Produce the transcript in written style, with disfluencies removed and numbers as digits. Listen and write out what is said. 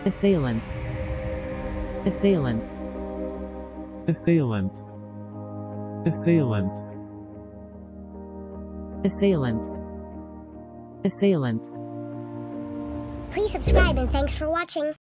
assailants, assailants, assailants, assailants, assailants, assailants. Please subscribe and thanks for watching.